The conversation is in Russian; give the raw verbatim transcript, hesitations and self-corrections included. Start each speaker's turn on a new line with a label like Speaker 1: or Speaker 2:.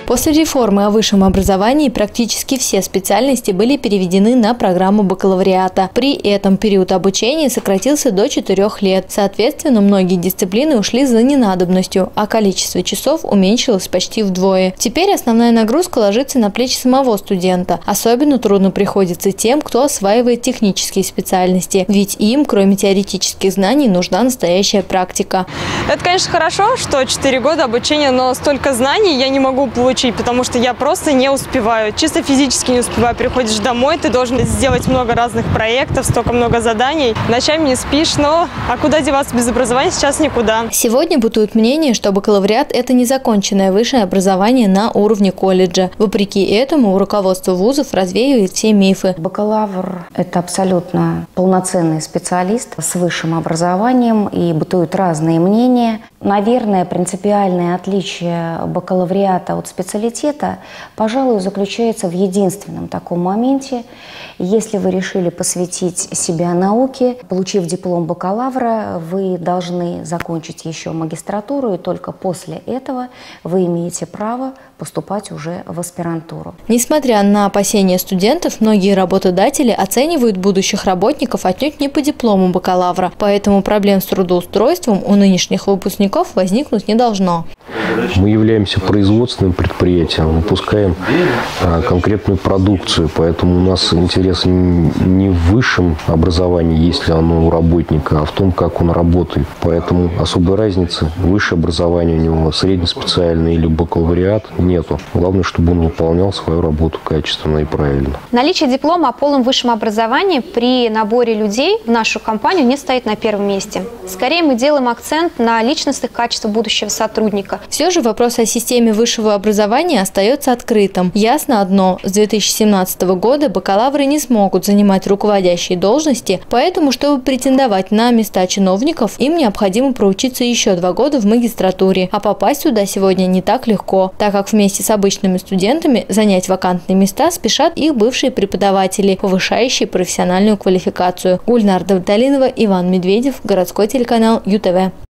Speaker 1: После реформы о высшем образовании практически все специальности были переведены на программу бакалавриата. При этом период обучения сократился до четырёх лет. Соответственно, многие дисциплины ушли за ненадобностью, а количество часов уменьшилось почти вдвое. Теперь основная нагрузка ложится на плечи самого студента. Особенно трудно приходится тем, кто осваивает технические специальности, ведь им, кроме теоретических знаний, нужна настоящая практика.
Speaker 2: Это, конечно, хорошо, что четыре года обучения, но столько знаний я не могу получить, потому что я просто не успеваю. Чисто физически не успеваю. Приходишь домой, ты должен сделать много разных проектов, столько много заданий. Ночами не спишь, но а куда деваться без образования? Сейчас никуда.
Speaker 1: Сегодня бытует мнение, что бакалавриат – это незаконченное высшее образование на уровне колледжа. Вопреки этому руководство вузов развеивает все мифы.
Speaker 3: Бакалавр – это абсолютно полноценный специалист с высшим образованием, и бытуют разные мнения. Наверное, принципиальное отличие бакалавриата от специалитета, пожалуй, заключается в единственном таком моменте. Если вы решили посвятить себя науке, получив диплом бакалавра, вы должны закончить еще магистратуру, и только после этого вы имеете право поступать уже в аспирантуру.
Speaker 1: Несмотря на опасения студентов, многие работодатели оценивают будущих работников отнюдь не по диплому бакалавра, поэтому проблем с трудоустройством у нынешних выпускников возникнуть не должно.
Speaker 4: Мы являемся производственным предприятием, выпускаем а, конкретную продукцию, поэтому у нас интерес не в высшем образовании, если оно у работника, а в том, как он работает. Поэтому особой разницы, высшее образование у него, среднеспециальный или бакалавриат, нету. Главное, чтобы он выполнял свою работу качественно и правильно.
Speaker 5: Наличие диплома о полном высшем образовании при наборе людей в нашу компанию не стоит на первом месте. Скорее мы делаем акцент на личностных качествах будущего сотрудника.
Speaker 1: Все же вопрос о системе высшего образования остается открытым. Ясно одно – с две тысячи семнадцатого года бакалавры не смогут занимать руководящие должности, поэтому, чтобы претендовать на места чиновников, им необходимо проучиться еще два года в магистратуре. А попасть туда сегодня не так легко, так как вместе с обычными студентами занять вакантные места спешат их бывшие преподаватели, повышающие профессиональную квалификацию. Гульнар Давталинова, Иван Медведев, городской телеканал ю тэ вэ.